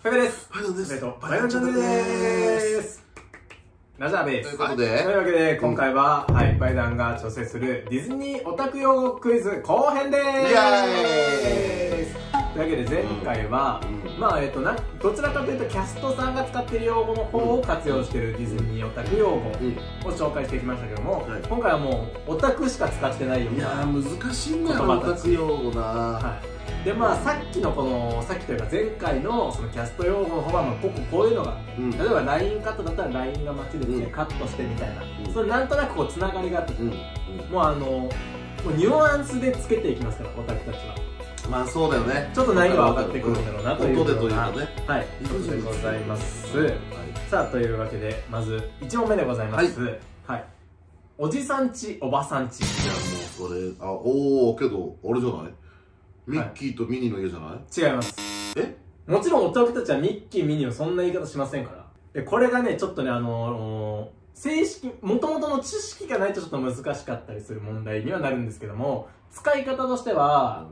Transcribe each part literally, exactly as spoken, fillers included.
ペペです。 バイドンです。 えっと、バイドンチャンネルです。ラジャーベース。 ということで、 というわけで、今回は、うん、はい、バイダンが挑戦するディズニーオタク用語クイズ後編でーす。イエーイ。というわけで、前回は、うん、まあ、えっと、な、どちらかというと、キャストさんが使っている用語の方を活用しているディズニーオタク用語を紹介してきましたけども、うんはい、今回はもう、オタクしか使ってないような。 いやー、難しいんだよ、オタク用語な。はい。 でまあさっきのこのさっきというか前回のそのキャスト用語の方はまあこここういうのが、うん、例えば ライン カットだったら ライン が街でですね、うん、カットしてみたいな、うん、それなんとなくこうつながりがあって、うんうん、もうあのもうニュアンスでつけていきますからオタクたちは。 まあそうだよね。 ちょっと難易度が上がってくるんだろうなというような、 音でというかね、 はいことでございます、はい、さあというわけでまずいち問目でございます。はい、はい、おじさんちおばさんち。いやもうそれあおおけどあれじゃない、ミッキーとミニーの家じゃない？ 違います。 え？ もちろんオタクたちはミッキー、ミニーをそんな言い方しませんから。で、これがね、ちょっとね、あのー、正式、元々の知識がないとちょっと難しかったりする問題にはなるんですけども、使い方としては、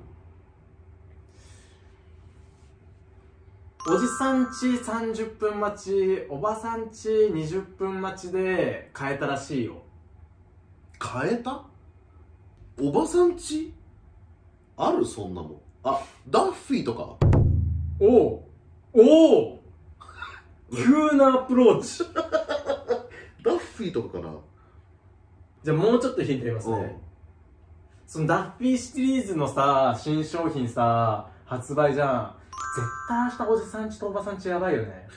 おじさんちさんじゅっぷん待ち、おばさんちにじゅっぷん待ちで変えたらしいよ。 変えた？おばさんちあるそんなもん。あ、ダッフィーとか。 おおおお急なアプローチダッフィーとかかな。 じゃあもうちょっとヒント言いますね。そのダッフィーシリーズのさ、新商品さ、発売じゃん。絶対明日おじさんちとおばさんちやばいよね。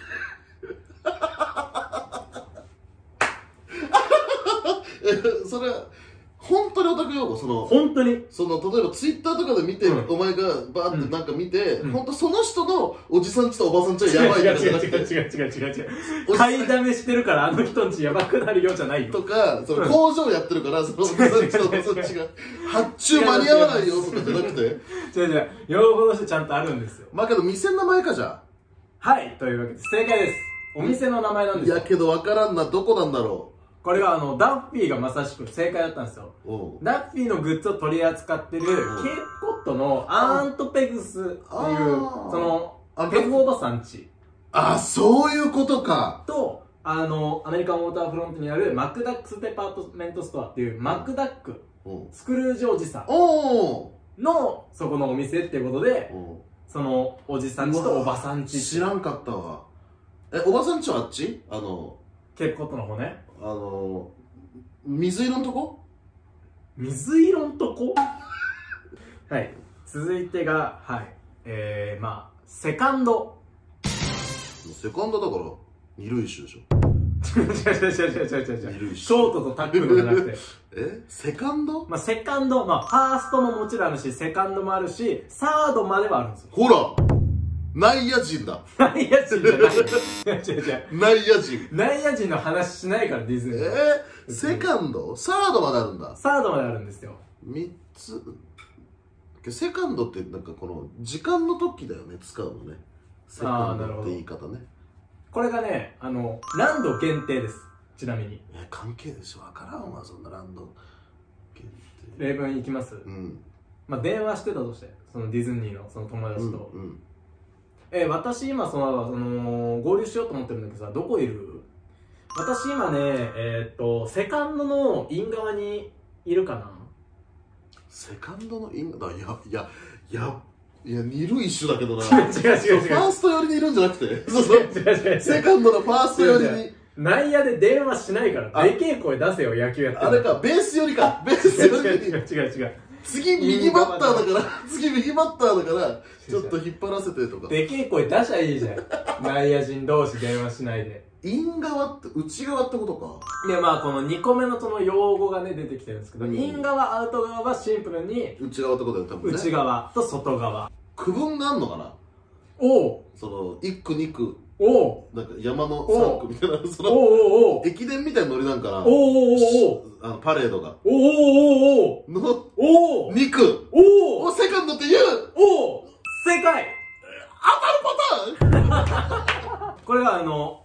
え、それ本当にオタク用語、その本当にその例えばツイッターとかで見て、うん、お前がバーってなんか見て、うん、本当その人のおじさんちとおばさんちはやばいとかじゃなくて、違う違う違う違う違う違う買いだめしてるからあの人んちやばくなるよじゃないよとか、その工場やってるからそのおじさんちとおばさんちが発注間に合わないよとかじゃなくて、 違う違う用語としてちゃんとあるんですよ。 まあけど店の名前かじゃあ。 はいというわけで正解です。お店の名前なんですよ。 いやけど分からんな、どこなんだろう。 これがあのダッフィーがまさしく正解だったんですよ。ダッフィーのグッズを取り扱ってるケープコットのアーントペグスっていうそのペグおばさんち。 あ、そういうことか。 とあのアメリカンウォーターフロントにあるマクダックスデパートメントストアっていうマクダックスクルージおじさんのそこのお店っていうことで、そのおじさんちとおばさんち。 知らんかったわ。え、おばさんちはあっち？あのケープコットの方ね。 あの水色のとこ？ 水色のとこはい。続いてが、はい。えー、まあ、セカンド。 セカンドだから、二塁手でしょ。 違う違う違う違う違う違う違う。ショートとタックルじゃなくて。 えセカンド？ まあ、セカンド、まあ、ファーストももちろんあるし、セカンドもあるし、サードまではあるんですよ。 ほら内野人だ。 内野人じゃない。違う違う。 内野人。 内野人の話しないから、ディズニー。 えー、セカンド？サードまであるんだ。 サードまであるんですよ。 みっつ。セカンドってなんかこの時間の時だよね、使うのね。セカンドって言い方ね。 これがね、あの、ランド限定です。ちなみに。 え、関係でしょ。わからんわ、そんなランド限定。 例文いきます。 うん。 まあ、電話してたとして、そのディズニーのその友達と。うんうん、えー、私今その、その合流しようと思ってるんだけどさ、どこいる？私今ね、えー、っとセカンドのイン側にいるかな。 セカンドのイン側、いやいやいやいや二塁手だけどな。 違う違う違う違う。 ファースト寄りにいるんじゃなくて、そうそう。違う違う違う。セカンドのファースト寄りに。 内野で電話しないから。でけえ声出せよ、野球やってる。 あれか、ベース寄りか。ベース寄りに。 違う違う違う違う。 次右バッターだから、次右バッターだから、ちょっと引っ張らせてとか。 でけえ声出しゃいいじゃん。内野人同士電話しないで。 イン側って、内側ってことか。 で、まあこのにこめのその用語がね、出てきてるんですけど、うん、イン側、アウト側はシンプルに、 内側ってことだよ、多分ね。 内側と外側。 区分があんのかな。 おお。 その、いっくにく。 おお。 なんか山のさんくみたいな、その、 おおお駅伝みたいなノリなんかな。 おおおおあの、パレードが。 おおおおの、 おおにく。 おおセカンドって言う。 おお正解。 当たるパターンこれはあの、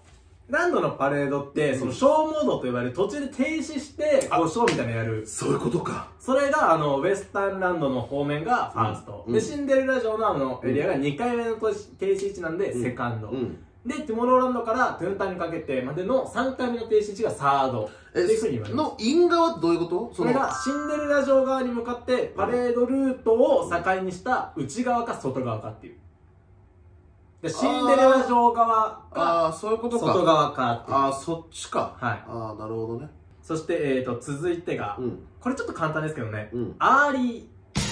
ランドのパレードって、そのショーモードと呼ばれる途中で停止して、こうショーみたいなのやる。 そういうことか。それが、あの、ウエスタンランドの方面がファースト。で、シンデレラ城のあのエリアがにかいめの停止位置なんで、セカンド。で、トゥモローランドからトゥンタンにかけてまでのさんかいめの停止位置がサード。っていうふうに言われます。 の因果はどういうこと？ それがシンデレラ城側に向かってパレードルートを境にした内側か外側かっていう。でシンデレラ城側か外側かっていう。 ああ、そっちか。 はい。 ああ、なるほどね。 そして、えーと、続いてが、うん、これちょっと簡単ですけどね、うん、アーリー。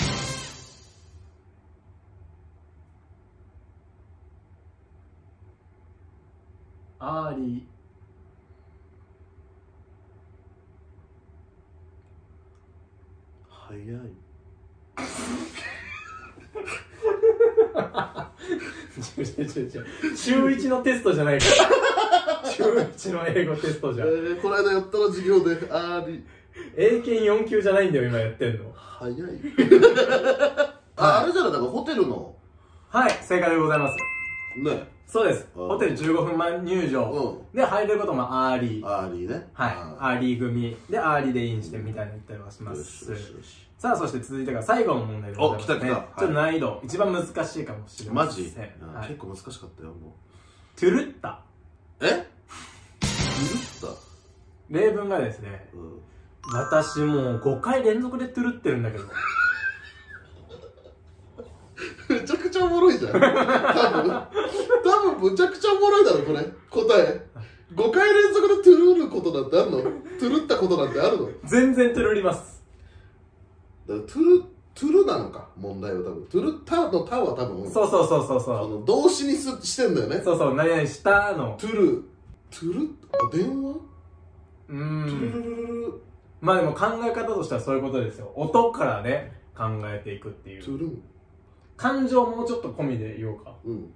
アーリー。 早い。 中いちのテストじゃないから中いちの英語テストじゃん、えー、この間やったら授業でアーリー英検よん級じゃないんだよ今やってんの。 早いあ、あれじゃない、だからホテルの。 はい、正解でございますね。 そうです。ホテルじゅうごふんまえ入場で入れることもアーリー。 アーリーね。 はい。アーリー組でアーリーでインしてみたいな言ったりはします。さあ、そして続いてが最後の問題でございますね。お、来た来た。ちょっと難易度一番難しいかもしれません。マジ？ 結構難しかったよ、もう。トゥルッタ。 え？トゥルッタ？ 例文がですね、私もうごかい連続でトゥルってるんだけど。 めちゃくちゃおもろいじゃん。多分多分むちゃくちゃおもろいだろこれ答え。ごかい連続でトゥルることなんてあるの？トゥルったことなんてあるの？ 全然トゥルります。 だからトゥルトゥルなのか問題は多分トゥルタのタは多分そうそうそうそうそう、 あの動詞にすしてんだよね。 そうそう、何々したのトゥルトゥルあ電話うーんトゥルルルルル。まあでも考え方としてはそういうことですよ。音からね考えていくっていう。 トゥル感情もうちょっと込みで言おうか。 うん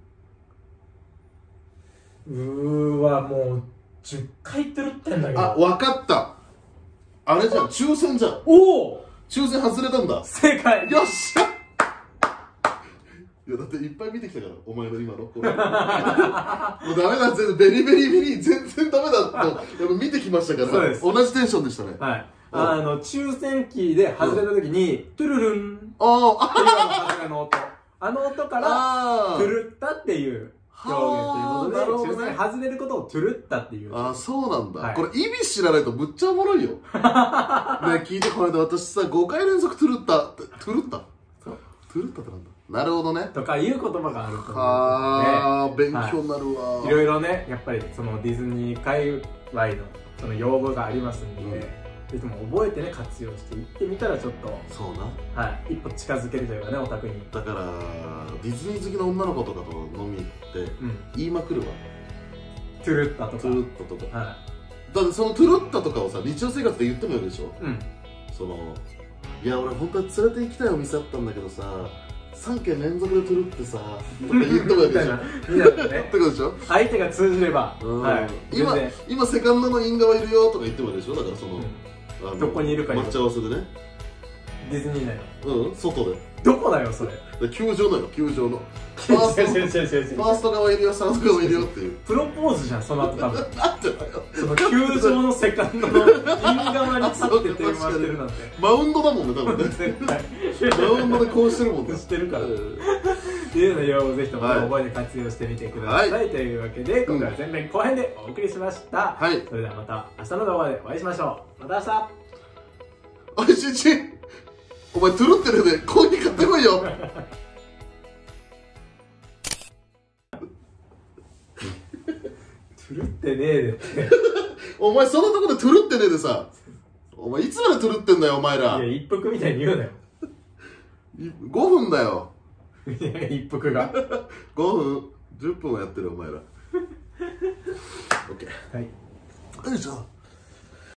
うーわ、もうじゅっかいトゥルってんだけど。 あ、わかった。あれじゃん、抽選じゃん。 おお、 抽選外れたんだ。 正解。 よっしゃ。いやだっていっぱい見てきたから、お前の今のこれもうダメだ、全然ベリベリベリ全然ダメだとやっぱ見てきましたから。そうです。同じテンションでしたね。 はい。あの抽選機で外れた時に、トゥルルンああっていうの音、あの音からトゥルッタっていう表現ということで、抽選外れることをトゥルッタっていう。 ああ、そうなんだ。これ意味知らないとむっちゃおもろいよ。ね、聞いて、この間私さごかい連続トゥルッタってトゥルッタトゥルッタってなんだ。なるほどね。 とかいう言葉があると思う。 ああ、勉強になるわ。 いろいろね、やっぱりそのディズニー界隈のその用語がありますんで、ぜひとも覚えてね、活用していってみたらちょっとそうな、 はい、一歩近づけるというかね、オタクに。 だからディズニー好きの女の子とかと飲み行って言いまくるわ、 トゥルッタとかトゥルッタとか、はい、だってそのトゥルッタとかをさ日常生活で言ってもいいでしょ。うん、そのいや俺本当は連れて行きたいお店あったんだけどささんけん連続でトゥルってさとか言ってもいいでしょ。ってことでしょ。 相手が通じれば、 今今セカンドの因果はいるよとか言ってもいいでしょ。だからそのどこにいるか待ち合わせでね。 ディズニー内のうん外で。 どこだよそれ。 球場だよ球場の。ファースト側いるよサード側いるよっていう。 プロポーズじゃんその後多分。 なんでだよ。 その球場のセカンドの因側に立って電話してるなんて。 マウンドだもんね多分ね。絶対。マウンドでこうしてるもんね。 してるから。っていうの用語をぜひとも覚えて活用してみてください。というわけで今回は前編後編でお送りしました。それではまた明日の動画でお会いしましょう。また明日。 おいしいち。お前トゥルってるでコーヒー買ってこいよ。 トゥルってねえでって。 お前そのとこでトゥルってねえでさ、お前いつまでトゥルってんだよお前ら。 いや一服みたいに言うなよ。 ごふんだよ。 いや一服がごふんじゅっぷんはやってるお前ら。オッケー。 はい。 よいしょ。